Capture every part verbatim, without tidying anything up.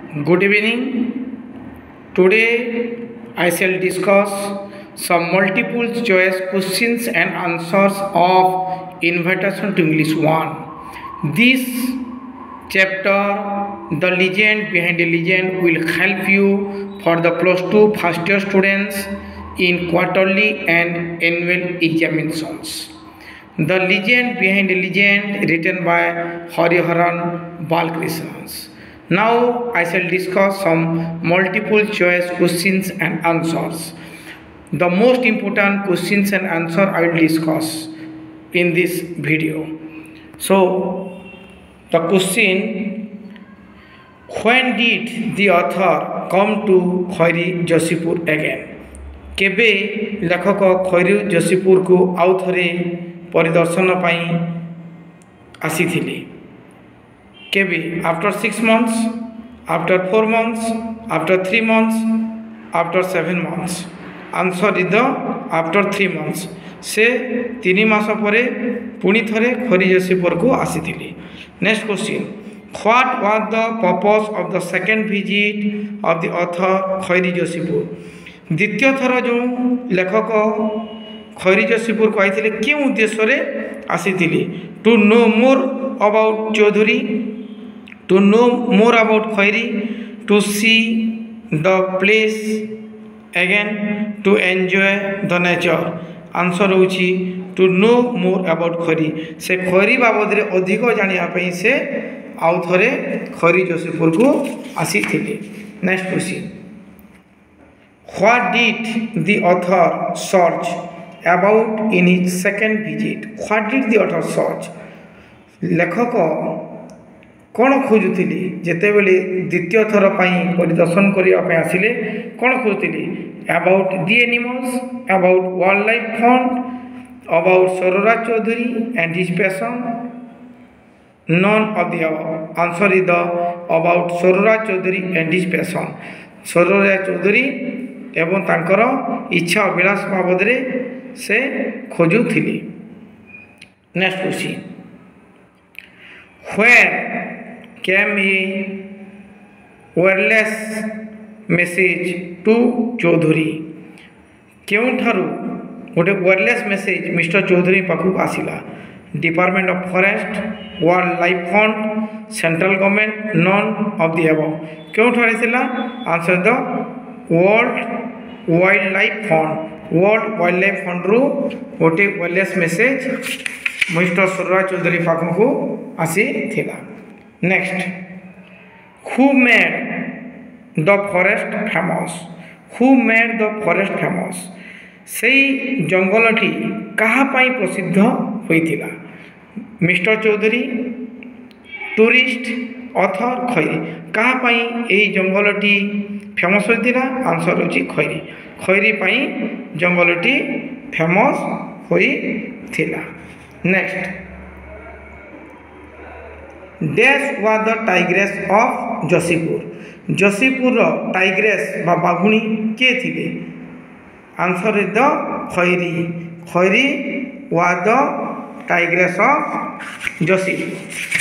Good evening. Today I shall discuss some multiple choice questions and answers of Invitation to English one. This chapter, The Legend Behind a Legend, will help you for the plus two first year students in quarterly and annual examinations. The Legend Behind a Legend, written by Hariharan Balkrishnan. Now I shall discuss some multiple choice questions and answers. The most important questions and answer I will discuss in this video. So the question: when did the author come to Khairy Josipur again? केबे लेखक खैरी जसीपुर को आउ थरे परिदर्शन पाई आसीथिले? केबे? After six months, after four months, after three months, after seven months? Answer is the after three months. से तीन मास परे पुणी थरे खैरी जसीपुर को आसीथिले. Next question: what was the purpose of the second visit of the author Khairi Jashipur? द्वितीय थर जो लेखक खैरी जसीपुर को आइथिले क्यों उद्देश्य रे आसीथिले? To know more about Choudhury, to know more about Khairi, to see the place again, to enjoy the nature. Answer होची to know more about Khairi. से खैरी बाबद रे अधिक जानिया पई से आउ थरे खैरी जसीपुर को आसीथिले. Next question: What did the author search about in his second visit? What did the author search? लेखक कौन खोजुथिले जेतेबेले द्वितीय थर पई परिदर्शन करिया पई आसिले? कौन खोजुथिले? About the animals, about wildlife fund, about Saroj Raj Choudhury and his passion? None of the above. Answer is the about Saroj Raj Choudhury and his passion. Saroj Raj Choudhury एवं तांकर इच्छा अभिलाष बाबद रे से खोजुथिले. Next question: where came a wireless message to Choudhury? केउठारु गोटे वायरलेस मेसेज मिस्टर चौधरी पाखु आसिला? Department of forest, wildlife fund, central government? None of the above. केउठारे थिला? Answer the world wildlife fund. World wildlife fund रु गोटे wireless message mister Saroj Raj Choudhury पाखु को आसी थिला. Next: who made the forest famous? Who made the forest famous? सेई जंगलटी कहा पाई प्रसिद्ध होइथिला? Mister Choudhury, tourist, author, Khairi? कहा पाई एई जंगलटी फेमस होइथिला? आंसर होची खैरी. खैरी पाई जंगलटी फेमस होइथिला. Next: dash was the tigress of Jashipur? Jashipur tigress बा बाघुणी के थिले? Answer is the Khairi. Khairi was the tigress of Jashipur.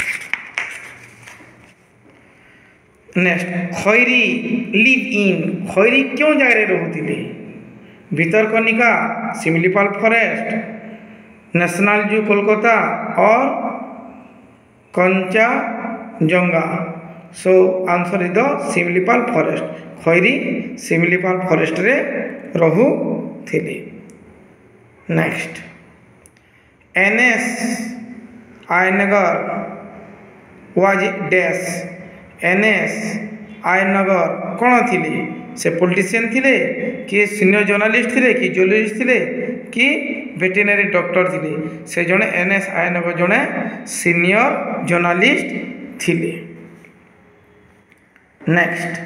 Next: Khairi live in? Khairi क्यों जगह रोते? Bhitarkanika, Similipal forest, national zoo Kolkata और Kanchenjunga? So answer is the Similipal forest. Khairi Similipal forest रे रहुथिले. Next: N S Iyengar was dash? N S Iyengar कौन थिले? से पॉलिटिशियन थिले कि सीनियर जर्नलिस्ट थिले कि जर्नलिस्ट थिले कि वेटेरिनरी डॉक्टर थिले? से जने एनएस आयनगर जने सीनियर जर्नलिस्ट थिले. Next: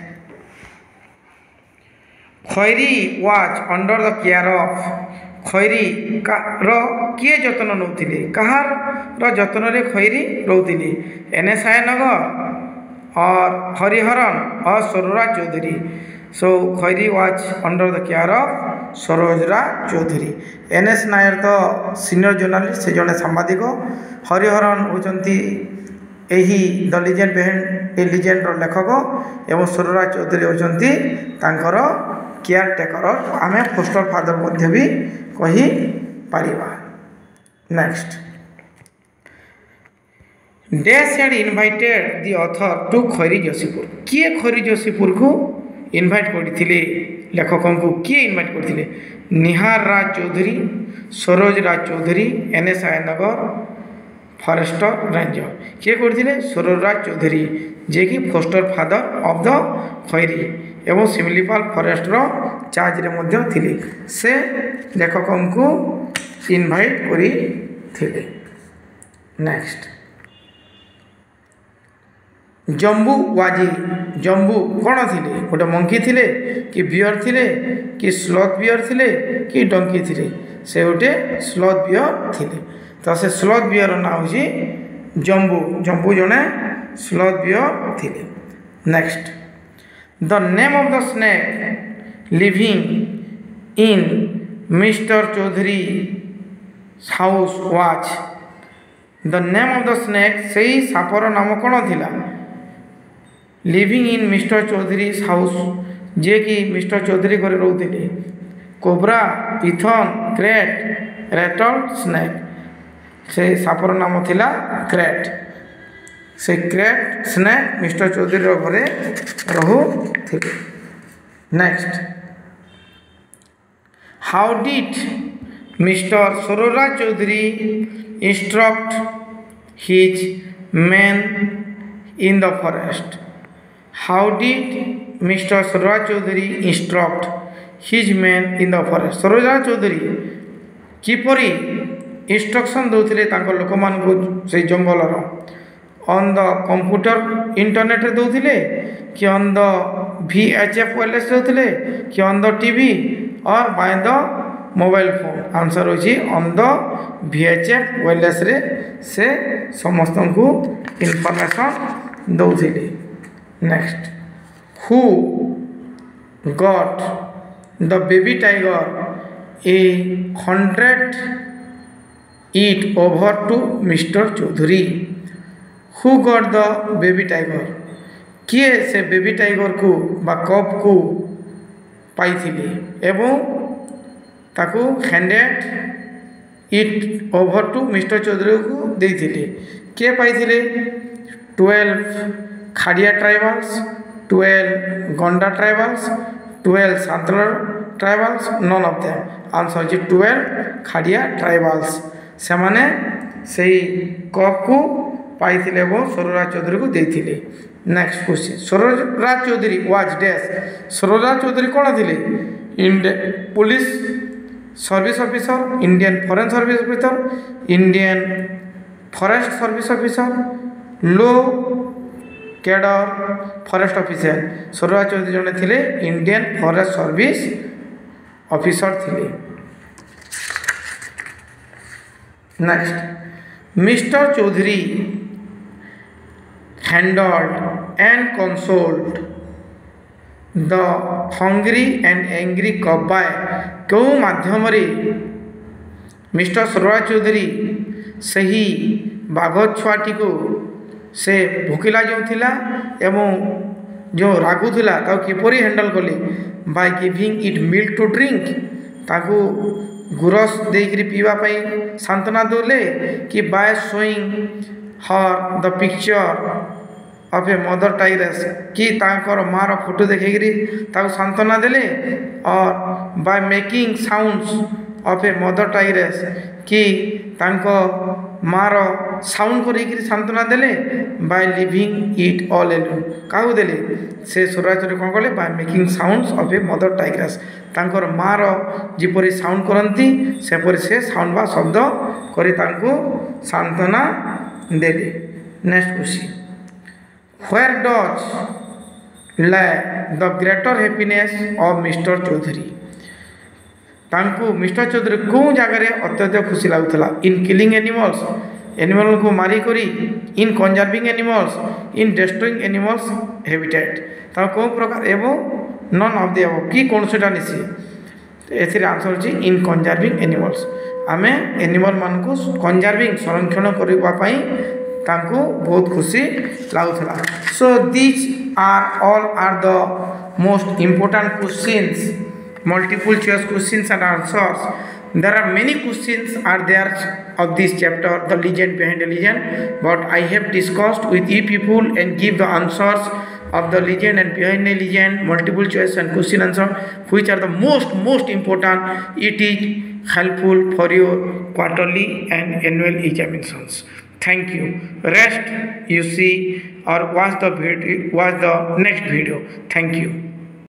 Khairi was under the care of? Khairi रो किए जतन नौथिले? कहार रो जतन रे खैरी रोथिले? एनएस आयनगर और हरिहरन और Saroraj Chaudhary? So Khairi was under the care of Sarojraj Chaudhary. N S Nair तो सीनियर जर्नलिस्ट, से जड़े सांबादिक. हरिहरन होचंती यही द लिजेंड बिहाइंड ए लिजेंडर लेखक एवं सुरराज चौधरी होती तांकर केयर टेकर आम फोस्टर फादर मध्य भी कही पारिबा। Next, dash had invited the author to Khairi Joshipur. किए खैरी जोशीपुर को इनवाइट करते लेखकों को किए इनवाइट करते? Nihar Raj Chaudhary, Saroj Raj Chaudhary, N S Iyengar forester ranger. किए करते? सरोज राज चौधरी जे कि foster father of the Khairi एवं सिमिलीपाल फरेस्टर चार्ज रे मध्य थिले। से लेखकों को इनवाइट करी थिले। नेक्स्ट, जम्बू वाजी। जम्बू कौन थिले? गोटे मंकी थिले कि बियर थिले कि स्लथ बियर थिले कि डंकी थिले? से गोटे स्लथ बियर थिले। तो से स्लथ बियर ना हो जम्बू। जम्बू जने स्लथ बियर थिले। Next, the name of the snake living in mister Chaudhary house was. The name of the snake से सापर नाम कौन थिला? लिविंग इन मिस्टर चौधरी हाउस जे कि मिस्टर चौधरी घरे रोते। Cobra, python, krait, rattle, snake. से सापर नाम थिला क्रेट। से क्रेट स्नेक मिस्टर चौधरी घरे रोते। Next, how did mister Saroj Chaudhary instruct his man in the forest. How did mister Saroj Chaudhary instruct his man in the forest. Saroj Chaudhary किपरि इंस्ट्रक्शन दौले लोक मान से जंगलर? ऑन द कंप्यूटर इंटरनेट दौले कि on the V H F wireless दौले कि ऑन द टीवी और by the mobile phone? Answer होची on the V H F wireless रे से समस्त को इनफॉरमेशन दौले। Next, who got the baby tiger ए handed it over to mister Chaudhary. Who got the baby tiger? किए से बेबी टाइगर को बा कप को पाई एवं ताकू handed it over to mister Chaudhary को देइथिले। किए पाई? Twelve Kharia tribals, twelve Ganda tribals, twelve सांतलर tribals, none of them. Answer जी ट्वेल्व खाड़िया ट्राइबल्स से माने सही कप को पाई वो सरोज चौधरी को देइथिले। Next question, Saroj Chaudhary was dash. Saroj Chaudhary कौन थे? Indian police service officer, Indian foreign service officer, Indian forest service officer, low cadre forest officer. Saroj Chaudhary जने थिले इंडियन फॉरेस्ट सर्विस ऑफिसर थिले। Next, mister Chaudhary handled and consoled the hungry and angry कबाय। क्यों माध्यम mister Saroj Chaudhary सही बाघ छुआटी को से भोकिला जो थिला एवं जो रागुला किपरि हैंडल कले? By giving it milk to drink. ताकू गुरस देकर पीवाई सांत्वना देले कि by showing her the picture of a mother tigress कि तांकर मार फोटो देखिकी सांत्वना देले और by making sounds of a mother tigress कि तांको मार साउंड कर सांत्वना देले by leaving it all alone. क्या देले? से सरोज कौन कले? By making sounds of a mother tigress. तांकर मार जिपरि साउंड करती सेपरि से साउंड बा शब्द करी तांको सांत्वना देले। Next question, where does lie the greater happiness of mister Chaudhary. तांको मिस्टर चौधरी कौ जगह अत्यधिक खुशी लगुला? इन किलिंग एनिमल्स, एनिमल को मारिकरी, in conserving animals, in destroying animals habitat. तो कौ प्रकार एवं नन ऑफ द एबव कि कौन से निशी? एथिर आंसर होची इन कंजर्विंग एनिमल्स। आमे एनिमल मान को कंजर्विंग संरक्षण करबा पई तांको बहुत खुशी लागुला। So this are all are the most important questions, multiple choice questions and answers. There are many questions are there of this chapter, the legend behind the legend, but I have discussed with you people and give the answers of the legend and behind the legend, multiple choice and question answer, which are the most most important. It is helpful for your quarterly and annual examinations. Thank you. Rest you see or watch the video, watch the next video. Thank you.